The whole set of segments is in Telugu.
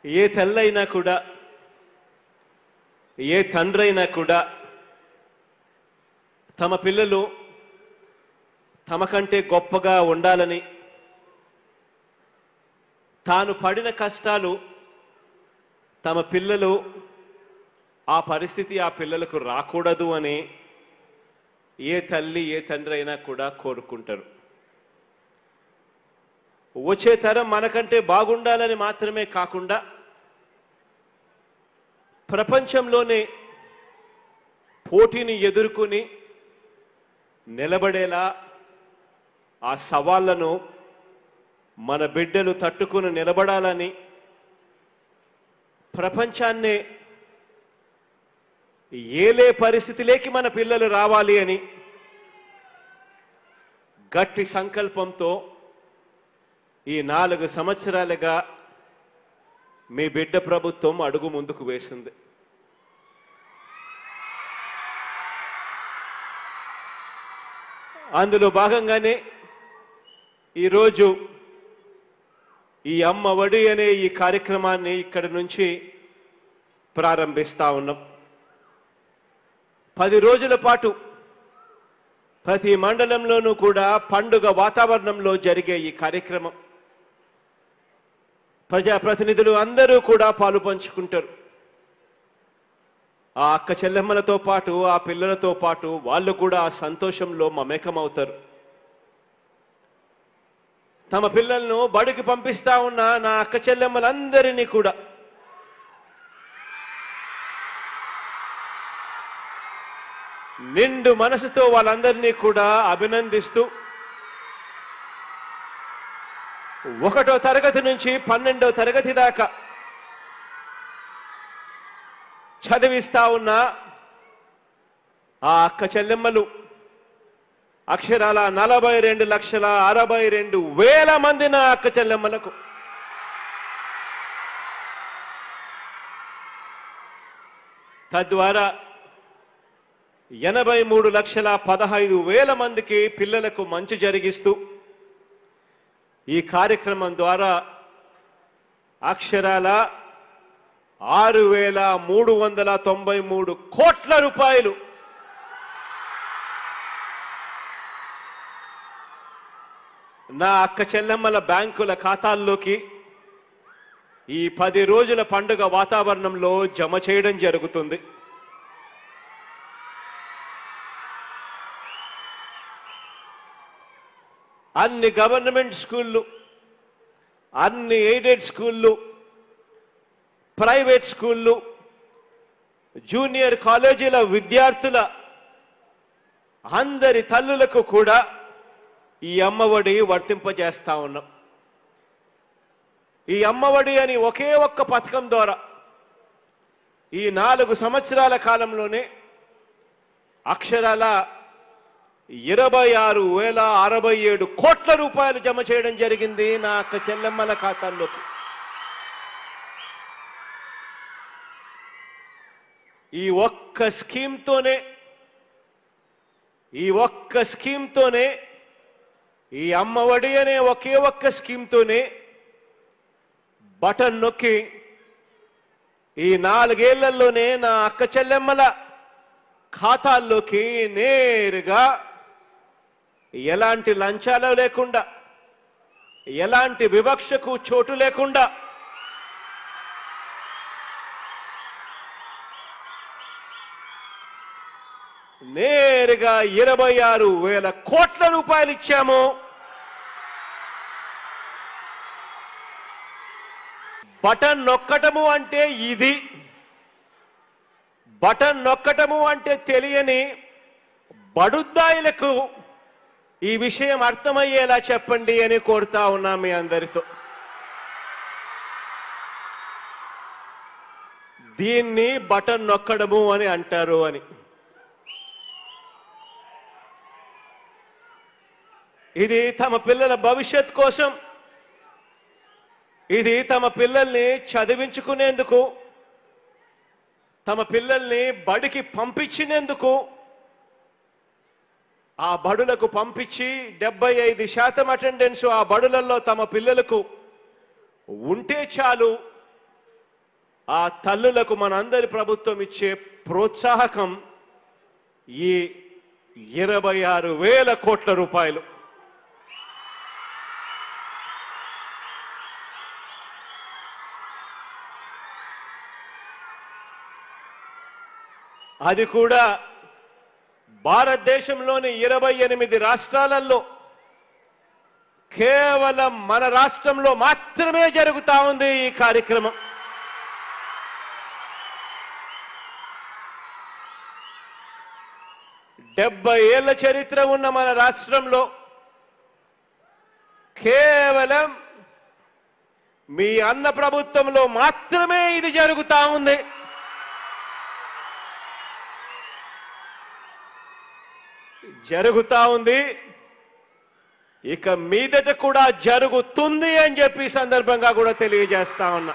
ఏ తల్లైనా కూడా ఏ తండ్రైనా కూడా తమ పిల్లలు తమ కంటే గొప్పగా ఉండాలని తాను పడిన కష్టాలు తమ పిల్లలు ఆ పరిస్థితి ఆ పిల్లలకు రాకూడదు అని ఏ తల్లి ఏ తండ్రి అయినా కూడా కోరుకుంటారు. వచ్చే తరం మనకంటే బాగుండాలని మాత్రమే కాకుండా ప్రపంచంలోనే పోటీని ఎదుర్కొని నిలబడేలా ఆ సవాళ్లను మన బిడ్డలు తట్టుకుని నిలబడాలని ప్రపంచాన్నే ఏలే పరిస్థితిలోకి మన పిల్లలు రావాలి అని గట్టి సంకల్పంతో ఈ 4 సంవత్సరాలుగా మీ బిడ్డ ప్రభుత్వం అడుగు ముందుకు వేసింది. అందులో భాగంగానే ఈరోజు ఈ అమ్మ ఒడి అనే ఈ కార్యక్రమాన్ని ఇక్కడి నుంచి ప్రారంభిస్తా ఉన్నాం. 10 రోజుల పాటు ప్రతి మండలంలోనూ కూడా పండుగ వాతావరణంలో జరిగే ఈ కార్యక్రమం ప్రజాప్రతినిధులు అందరూ కూడా పాలు పంచుకుంటారు. ఆ అక్క చెల్లెమ్మలతో పాటు ఆ పిల్లలతో పాటు వాళ్ళు కూడా ఆ సంతోషంలో మమేకమవుతారు. తమ పిల్లలను బడికి పంపిస్తా ఉన్న నా అక్క చెల్లెమ్మలందరినీ కూడా నిండు మనసుతో వాళ్ళందరినీ కూడా అభినందిస్తూ 1వ తరగతి నుంచి 12వ తరగతి దాకా చదివిస్తా ఉన్న ఆ అక్క చెల్లెమ్మలు అక్షరాల 42,62,000 మంది నా అక్క చెల్లెమ్మలకు తద్వారా 83,15,000 మందికి పిల్లలకు మంచి జరిగిస్తూ ఈ కార్యక్రమం ద్వారా అక్షరాల 6,393 కోట్ల రూపాయలు నా అక్క చెల్లెమ్మల బ్యాంకుల ఖాతాల్లోకి ఈ 10 రోజుల పండుగ వాతావరణంలో జమ చేయడం జరుగుతుంది. అన్ని గవర్నమెంట్ స్కూళ్ళు, అన్ని ఎయిడెడ్ స్కూళ్ళు, ప్రైవేట్ స్కూళ్ళు, జూనియర్ కాలేజీల విద్యార్థుల అందరి తల్లులకు కూడా ఈ అమ్మఒడి వర్తింపజేస్తా ఉన్నాం. ఈ అమ్మఒడి అని ఒకే ఒక్క పథకం ద్వారా ఈ 4 సంవత్సరాల కాలంలోనే అక్షరాల 26,067 కోట్ల రూపాయలు జమ చేయడం జరిగింది నా అక్క చెల్లెమ్మల ఖాతాల్లోకి. ఈ ఒక్క స్కీమ్తోనే ఈ అమ్మఒడి అనే ఒకే ఒక్క స్కీమ్తోనే బటన్ నొక్కి ఈ 4 ఏళ్లలోనే నా అక్క చెల్లెమ్మల ఖాతాల్లోకి నేరుగా ఎలాంటి లంచాలు లేకుండా, ఎలాంటి వివక్షకు చోటు లేకుండా నేరుగా 26,000 కోట్ల రూపాయలు ఇచ్చాము. బటన్ నొక్కటము అంటే ఇది, బటన్ నొక్కటము అంటే తెలియని బడుద్దాయిలకు ఈ విషయం అర్థమయ్యేలా చెప్పండి అని కోరుతా ఉన్నా మీ అందరితో. దీన్ని బటన్ నొక్కడము అని అంటారు అని. ఇది తమ పిల్లల భవిష్యత్ కోసం, ఇది తమ పిల్లల్ని చదివించుకునేందుకు, తమ పిల్లల్ని బడికి పంపించినందుకు, ఆ బడులకు పంపించి 75% అటెండెన్స్ ఆ బడులలో తమ పిల్లలకు ఉంటే చాలు, ఆ తల్లులకు మనందరి ప్రభుత్వం ఇచ్చే ప్రోత్సాహకం ఈ 26,000 కోట్ల రూపాయలు. అది కూడా భారతదేశంలోని 28 రాష్ట్రాలలో కేవలం మన రాష్ట్రంలో మాత్రమే జరుగుతా ఉంది ఈ కార్యక్రమం. డెబ్బై ఏళ్ల చరిత్ర ఉన్న మన రాష్ట్రంలో కేవలం మీ అన్న ప్రభుత్వంలో మాత్రమే ఇది జరుగుతా ఉంది. జరుగుతా ఉంది, ఇక మీదట కూడా జరుగుతుంది అని చెప్పి ఈ సందర్భంగా కూడా తెలియజేస్తా ఉన్నా.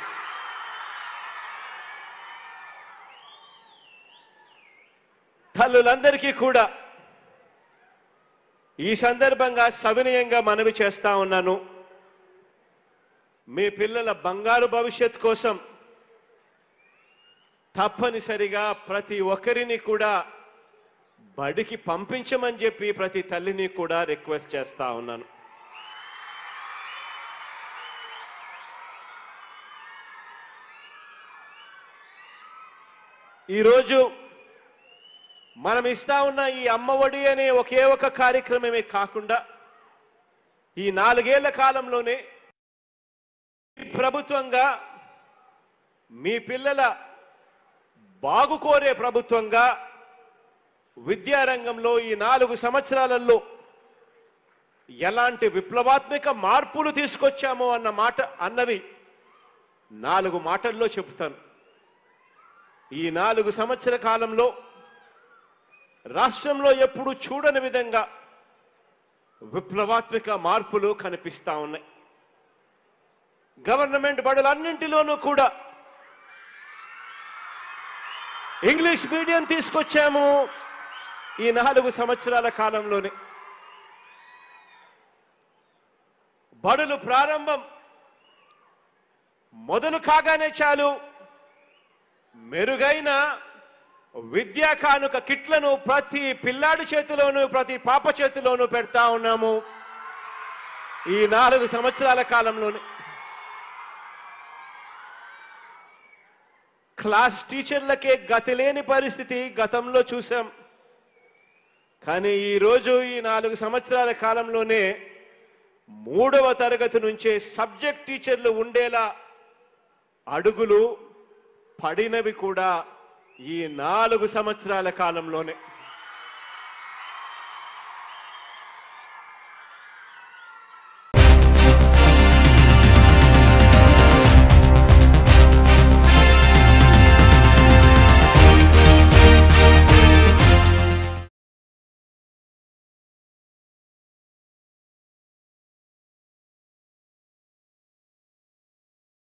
తల్లులందరికీ కూడా ఈ సందర్భంగా సవినయంగా మనవి చేస్తా ఉన్నాను. మీ పిల్లల బంగారు భవిష్యత్ కోసం తప్పనిసరిగా ప్రతి ఒక్కరిని కూడా బడికి పంపించమని చెప్పి ప్రతి తల్లిని కూడా రిక్వెస్ట్ చేస్తా ఉన్నాను. ఈరోజు మనం ఇస్తా ఉన్న ఈ అమ్మఒడి అనే ఒకే ఒక కార్యక్రమమే కాకుండా ఈ 4 ఏళ్ల కాలంలోనే ప్రభుత్వంగా మీ పిల్లల బాగు కోరే ప్రభుత్వంగా విద్యారంగంలో ఈ 4 సంవత్సరాలలో ఎలాంటి విప్లవాత్మక మార్పులు తీసుకొచ్చామో అన్న మాట అన్నవి 4 మాటల్లో చెబుతాను. ఈ 4 సంవత్సర కాలంలో రాష్ట్రంలో ఎప్పుడు చూడని విధంగా విప్లవాత్మక మార్పులు కనిపిస్తా ఉన్నాయి. గవర్నమెంట్ బడులన్నింటిలోనూ కూడా ఇంగ్లీష్ మీడియం తీసుకొచ్చాము ఈ 4 సంవత్సరాల కాలంలోనే. బడులు ప్రారంభం మొదలు కాగానే చాలు మెరుగైన విద్యా కానుక కిట్లను ప్రతి పిల్లాడి చేతిలోనూ ప్రతి పాప చేతిలోనూ పెడతా ఉన్నాము ఈ 4 సంవత్సరాల కాలంలోనే. క్లాస్ టీచర్లకే గతి లేని పరిస్థితి గతంలో చూసాం. కానీ ఈరోజు ఈ 4 సంవత్సరాల కాలంలోనే 3వ తరగతి నుంచే సబ్జెక్ట్ టీచర్లు ఉండేలా అడుగులు పడినవి కూడా ఈ 4 సంవత్సరాల కాలంలోనే.